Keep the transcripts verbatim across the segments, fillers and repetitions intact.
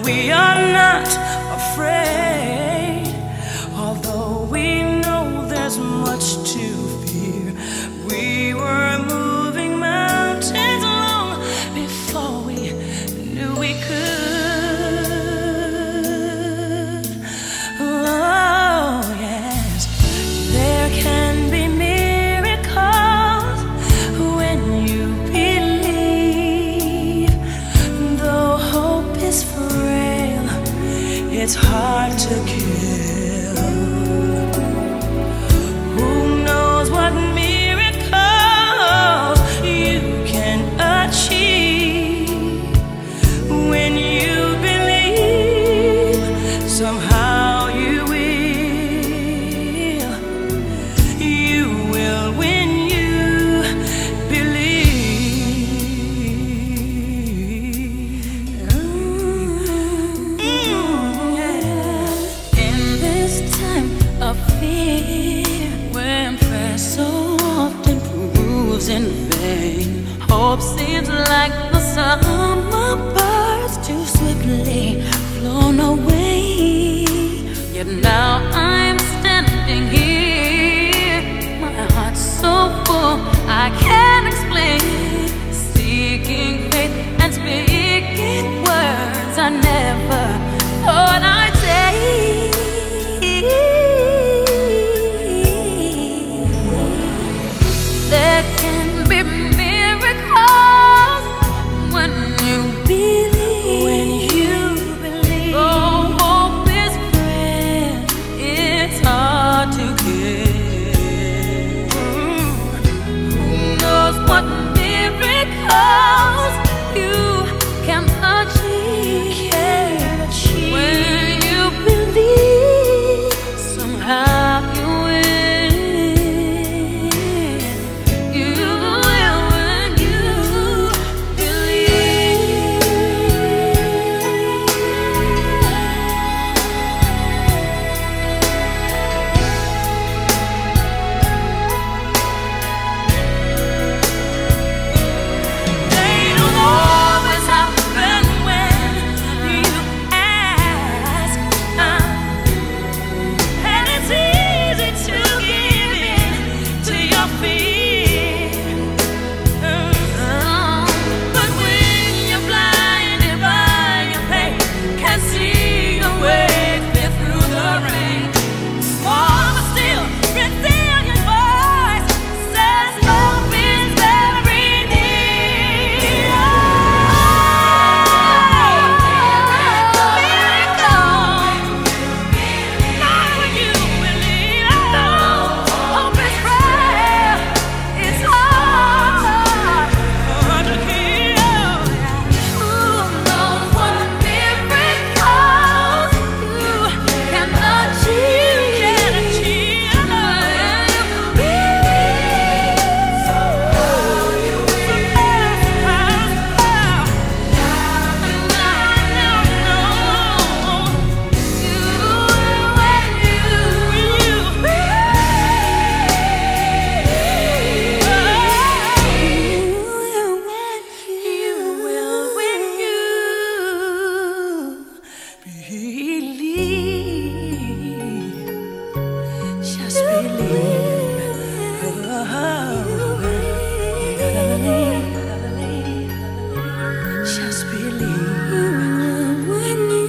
we are not afraid. Although we know there's much to fear, we were moving mountains long before we knew we could. Oh yes, there can be miracles when you believe. Though hope is frail, it's hard to kill. Who knows what miracles you can achieve when you believe? Somehow you will, you will when you believe. Mm, yeah. In this time of fear, when prayer so often proves in vain, hope seems like the summer birds too swiftly flown away. Yet now I'm standing here, my heart's so full I can't explain, seeking faith and speaking words I never thought I'd say. There can be miracles when you believe. When you believe. Oh, hope is frail, it's hard to get. Who knows what miracles you can achieve when you believe? Somehow you will. You will when you believe. They don't always happen when you ask, uh, and it's easy to give in to your fear. Uh, But when you're blinded by your pain, can't see your way clear through the rain, small but still resilient voice says hope is very near. Just believe. Just believe when you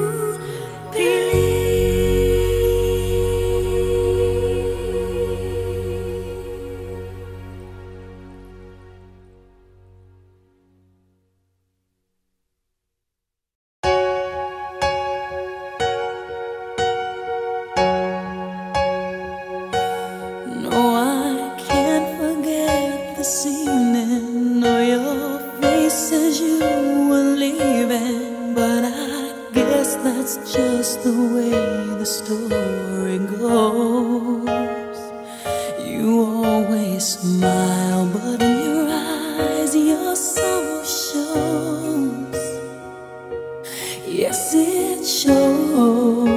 No, I can't forget this evening or your face as you were leaving, but I guess that's just the way the story goes. You always smile, but in your eyes your soul shows. Yes, it shows.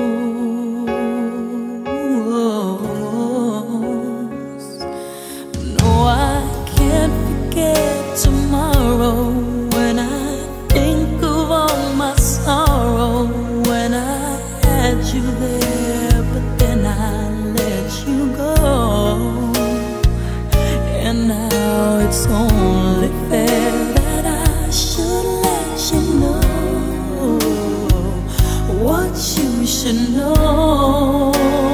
No, I can't forget tomorrow when I think of all my sorrow. only fair that I should let you know what you should know.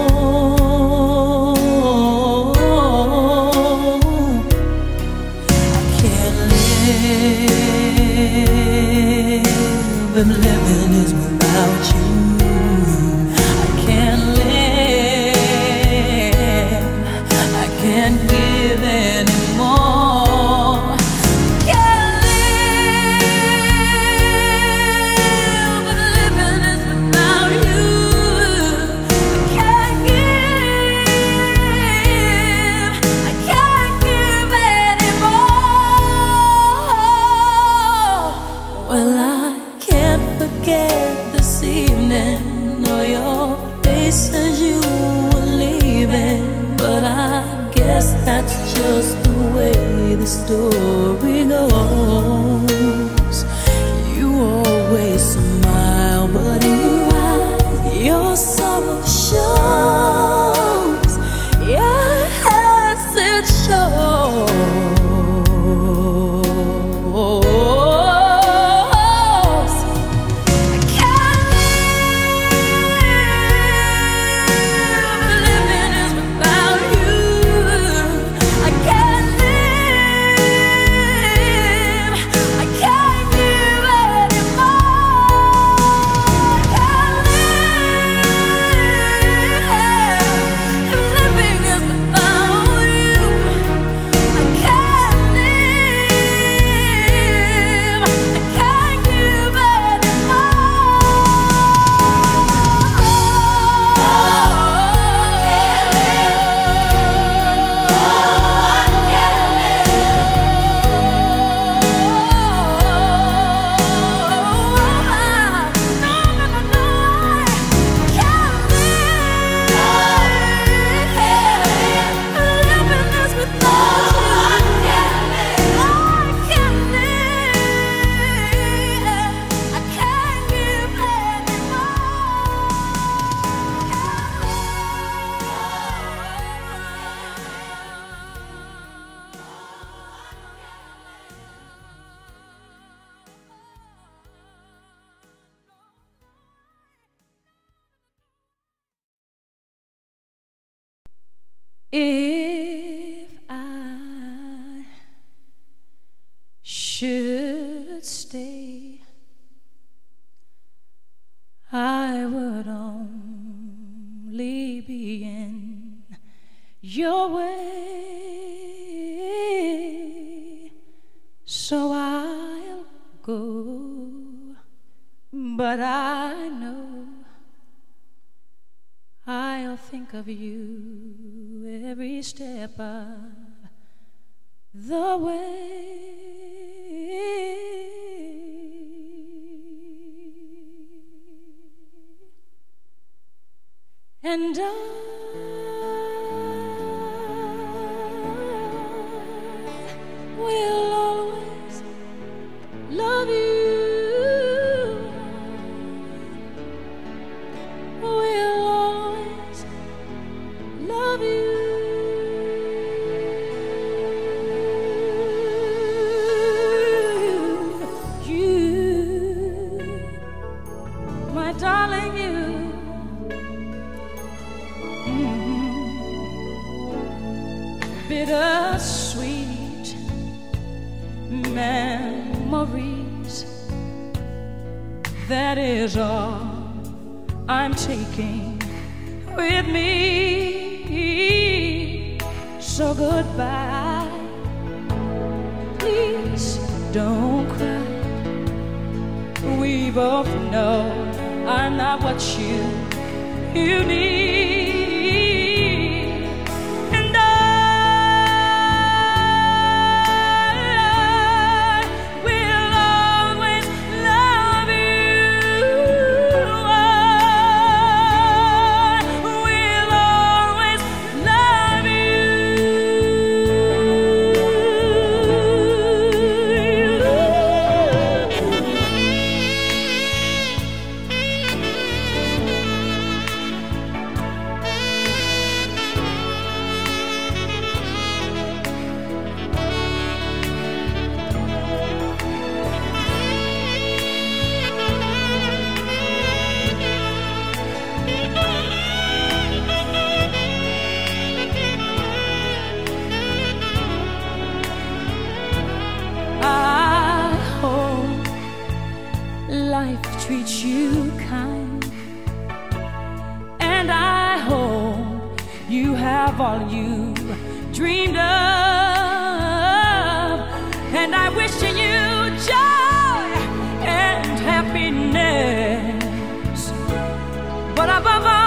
I can't live if living is without you. I can't live, I can't give anymore. Can't live, but living is without you. I can't give, I can't give anymore. Well, I can't forget this evening or your face as you were leaving, but I guess that's just the way the story goes. You always smile, but in your eyes your sorrow shows. Yes, it shows. If I should stay, I would only be in your way, so I'll go, but I know I'll think of you every step of the way. And I will always love you. Bittersweet memories, that is all I'm taking with me. So goodbye, please don't cry. We both know I'm not what you, you need. treats you kind, and I hope you have all you dreamed of, and I wish you joy and happiness, but above all